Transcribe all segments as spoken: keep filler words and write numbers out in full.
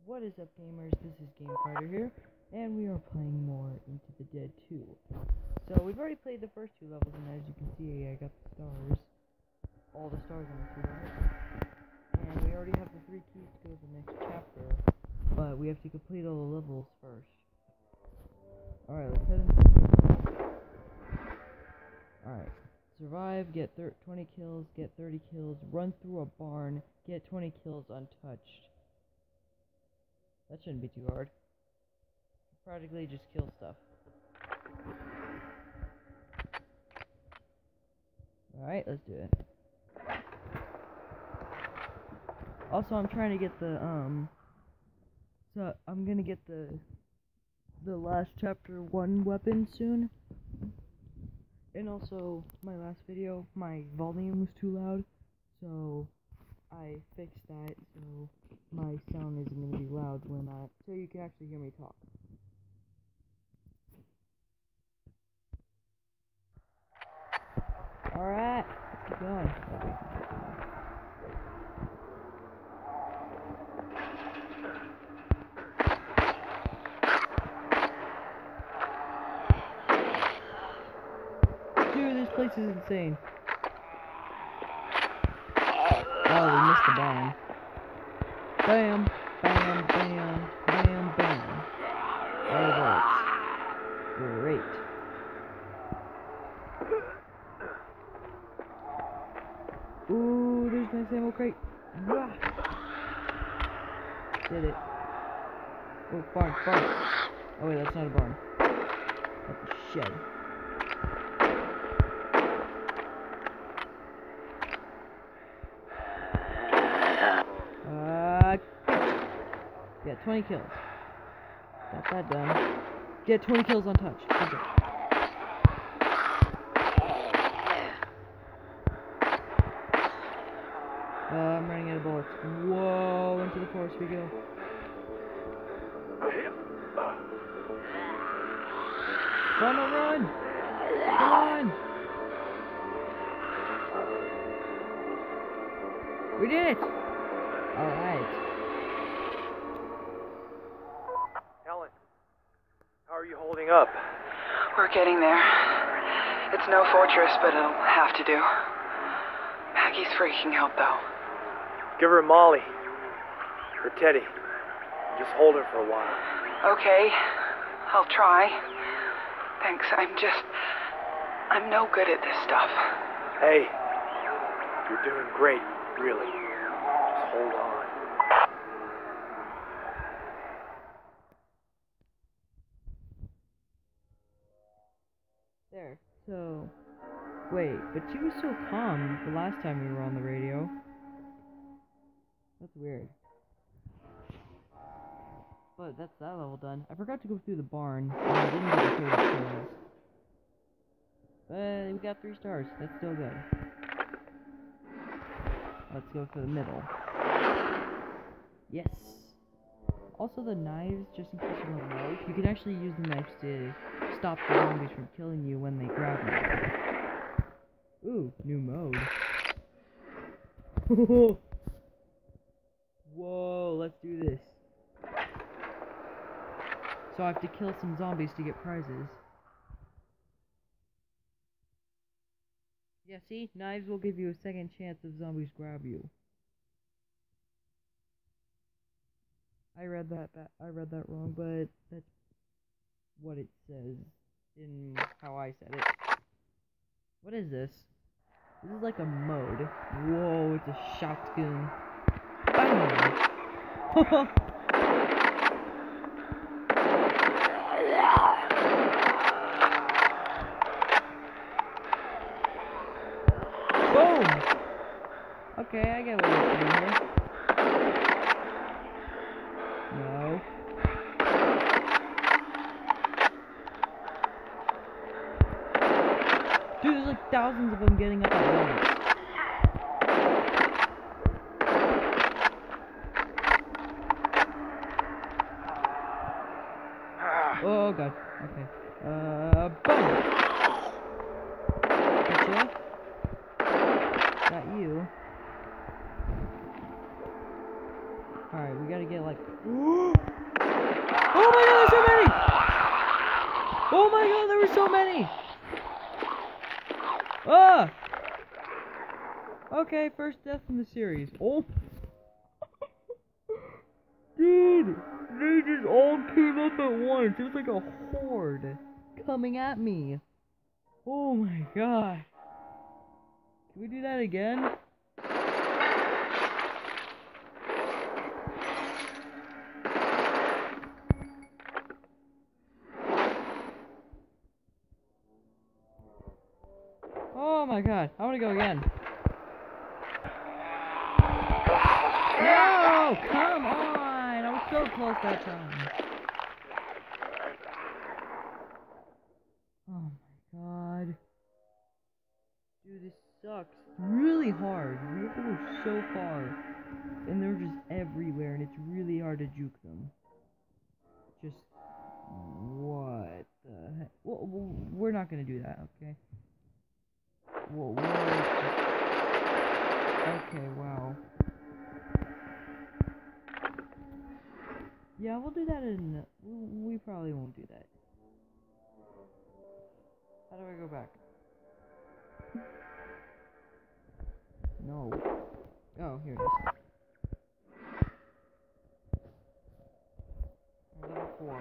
What is up, gamers? This is GameFighter here, and we are playing more Into the Dead two. So, we've already played the first two levels, and as you can see, I got the stars. All the stars on the two levels. And we already have the three keys to go to the next chapter, but we have to complete all the levels first. Alright, let's head into Alright. Survive, get twenty kills, get thirty kills, run through a barn, get twenty kills untouched. That shouldn't be too hard. Practically just kill stuff. Alright, let's do it. Also, I'm trying to get the, um... So, I'm gonna get the... The last chapter one weapon soon. And also, my last video, my volume was too loud. So... I fixed that, so my sound isn't going to be loud when I, so you can actually hear me talk. Alright, let's keep going. Dude, this place is insane. Oh, we missed the bomb. Bam, bam, bam, bam, bam. That works. Great. Ooh, there's my ammo crate. Ah. Did it. Oh, barn, barn. Oh wait, that's not a barn. That's a shed. Get twenty kills. Got that done. Get twenty kills untouched. Okay. Uh, I'm running out of bullets. Whoa, into the forest we go. Run, run, run! Come on! We did it! Alright. How are you holding up? We're getting there. It's no fortress, but it'll have to do. Maggie's freaking out, though. Give her Molly. Or Teddy. Just hold her for a while. Okay. I'll try. Thanks, I'm just... I'm no good at this stuff. Hey. You're doing great, really. Just hold on. There. So, wait, but she was so calm the last time we were on the radio. That's weird. But that's that level done. I forgot to go through the barn, and I didn't get the thirty kills. But we got three stars. That's still good. Let's go for the middle. Yes. Also, the knives, just in case you don't know, you can actually use the knives to stop the zombies from killing you when they grab you. Ooh, new mode. Whoa, let's do this. So I have to kill some zombies to get prizes. Yeah, see? Knives will give you a second chance if zombies grab you. I read that, that I read that wrong, but that's what it says in how I said it. What is this? This is like a mode. Whoa, it's a shotgun. Bam! Boom! Okay, I get what you're doing here. No. Dude, there's like thousands of them getting up at once. Oh god. Okay. Uh, boom! Gotcha. Got you. Alright, we gotta get like... Oh my god, there's so many! Oh my god, there were so many! Ah! Okay, first death in the series. Oh! Dude! They just all came up at once. It was like a horde coming at me. Oh my god. Can we do that again? Oh my god, I wanna go again. No! Come on! I was so close that time. Oh my god. Dude, this sucks. Really hard. We have to go so far. And they're just everywhere, and it's really hard to juke them. Just... what the heck? Well, we're not gonna do that, okay? Whoa, whoa. Okay, wow. Yeah, we'll do that in... We probably won't do that. How do I go back? No. Oh, here it is. Level four.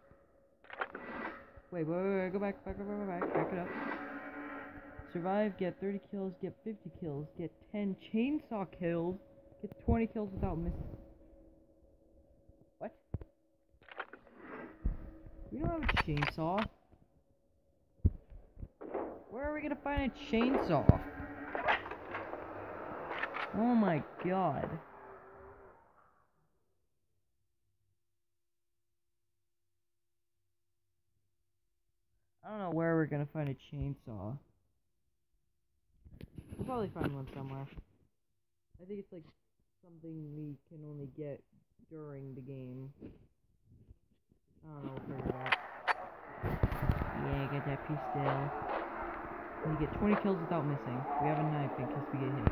Wait, wait, wait, wait, go back, back, back, back, back, back it up. Survive, get thirty kills, get fifty kills, get ten chainsaw kills, get twenty kills without missing. What? We don't have a chainsaw. Where are we gonna find a chainsaw? Oh my god. I don't know where we're gonna find a chainsaw. We'll probably find one somewhere. I think it's like something we can only get during the game. I don't know, we'll figure it out. Yeah, get that piece still. You get twenty kills without missing. We have a knife in case we get hit.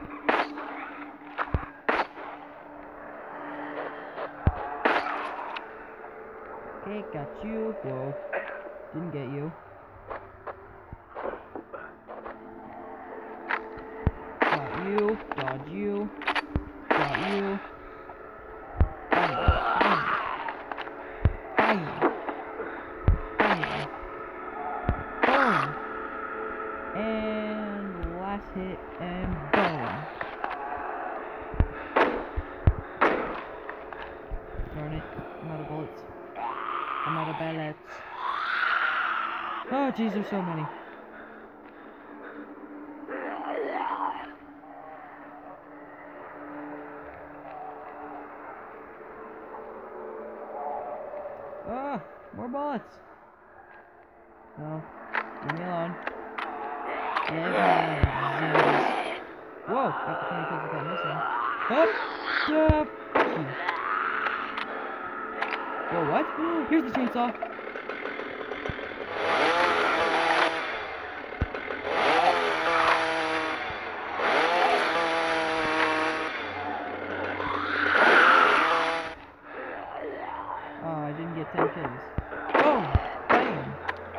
Okay, got you. Whoa. Didn't get you. Got you. Dodge you. Got you. Bang. Bang. Bang. Bang. Boom. And last hit and boom. Darn it. I'm out of bullets. I'm out of bullets. Oh jeez, there's so many. Ah, more bullets. No, leave me alone. Yeah, whoa, got the twenty kills without missing. Oh, yeah, fuck you. Whoa, what? Here's the chainsaw. Oh, I didn't get ten kills. Boom! Bam!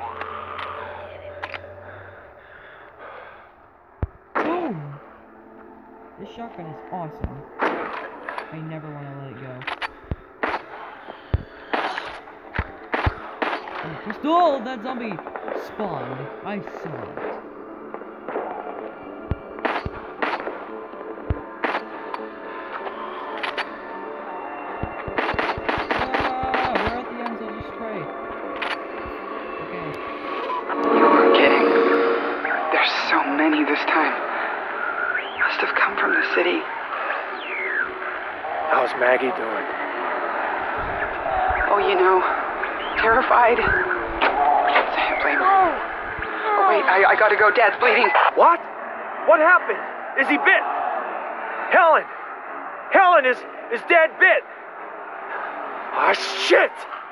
Boom! This shotgun is awesome. I never want to let it go. Oh, that zombie spawned. I saw it. Ah, we're at the end, so just spray. Okay. You weren't kidding. There's so many this time. Must have come from the city. How's Maggie doing? Oh, you know, terrified. Can't blame her. Oh, wait, I, I gotta go. Dad's bleeding. What? What happened? Is he bit? Helen! Helen is is Dad bit! Ah, shit!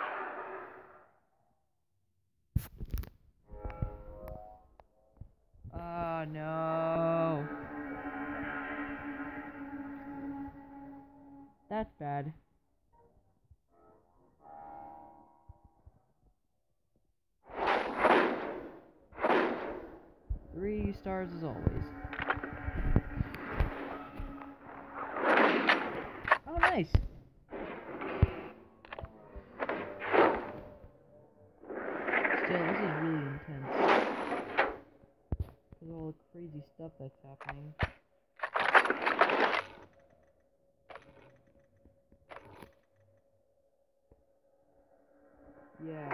Oh no. That's bad. Three stars as always. Oh, nice. Still, this is really intense. Because of all the crazy stuff that's happening. Yeah.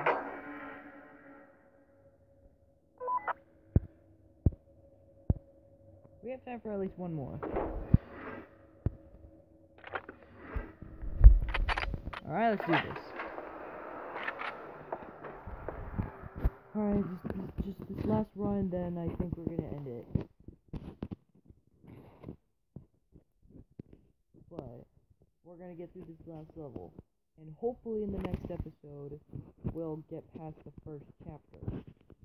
We have time for at least one more. Alright, let's do this. Alright, just, just, just this last run, then I think we're gonna end it. But, we're gonna get through this last level. And hopefully in the next episode, we'll get past the first chapter.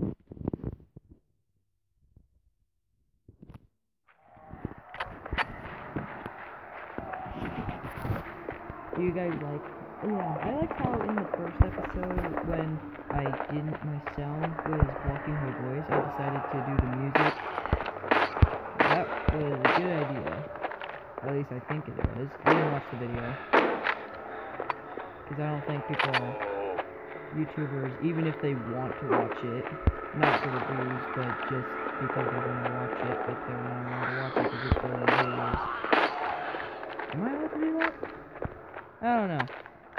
Do you guys like... Oh yeah, I liked how in the first episode, when I didn't, my sound was blocking my voice, I decided to do the music. That was a good idea. At least I think it was. I didn't watch the video. Because I don't think people, YouTubers, even if they want to watch it, not for the views, but just because they want to watch it, but they're not allowed to watch it because it's for the videos. Am I allowed to do that? I don't know.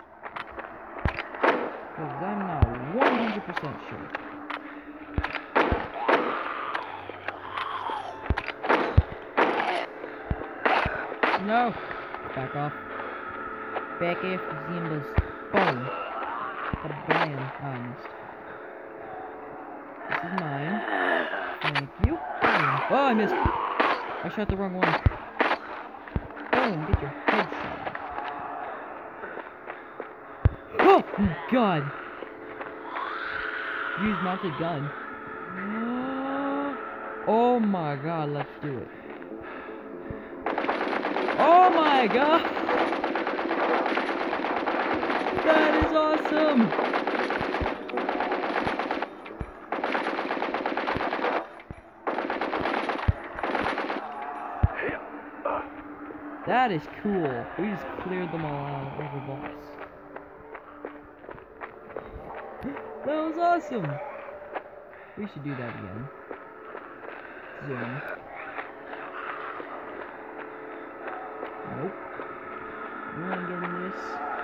Because I'm not one hundred percent sure. No! Back off. Back after Zimba's phone. Kabam. Honest. This is mine. Thank you. Boom. Oh, I missed. I shot the wrong one. Boom. Get your head shot. Oh, God. Use mounted gun. Oh my God, let's do it. Oh my God. That is awesome. That is cool. We just cleared them all out of the boss. That was awesome! We should do that again. Zoom. Nope. You ain't getting this.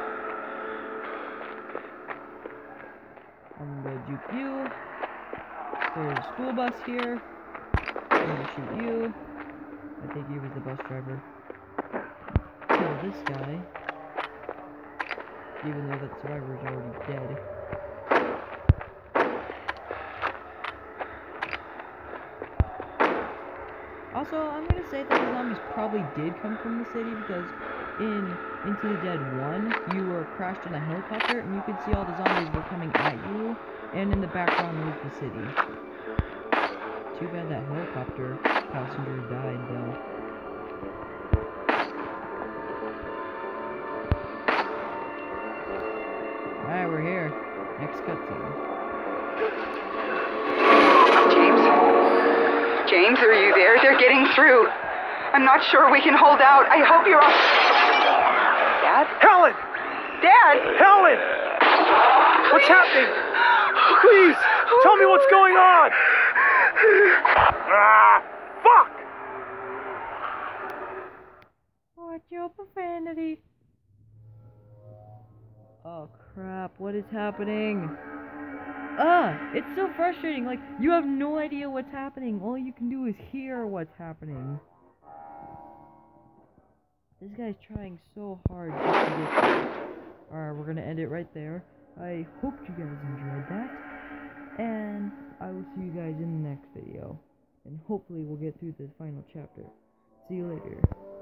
I'm gonna juke you. There's a school bus here. I'm gonna shoot you. I think he was the bus driver. Kill this guy. Even though that survivor is already dead. Also, I'm gonna say that the zombies probably did come from the city because in Into the Dead one, you were crashed in a helicopter and you could see all the zombies were coming at you, and in the background was the city. Too bad that helicopter passenger died though. Alright, we're here. Next cutscene. James? James, are you there? They're getting through. I'm not sure we can hold out. I hope you're all... Dad? Helen! Dad! Helen! What's happening? Please, tell me what's going on! Ah, fuck! Watch your profanity. Oh crap, what is happening? Ah, it's so frustrating, like, you have no idea what's happening. All you can do is hear what's happening. This guy's trying so hard just to get through. Alright, we're gonna end it right there. I hope you guys enjoyed that. And I will see you guys in the next video. And hopefully we'll get through this final chapter. See you later.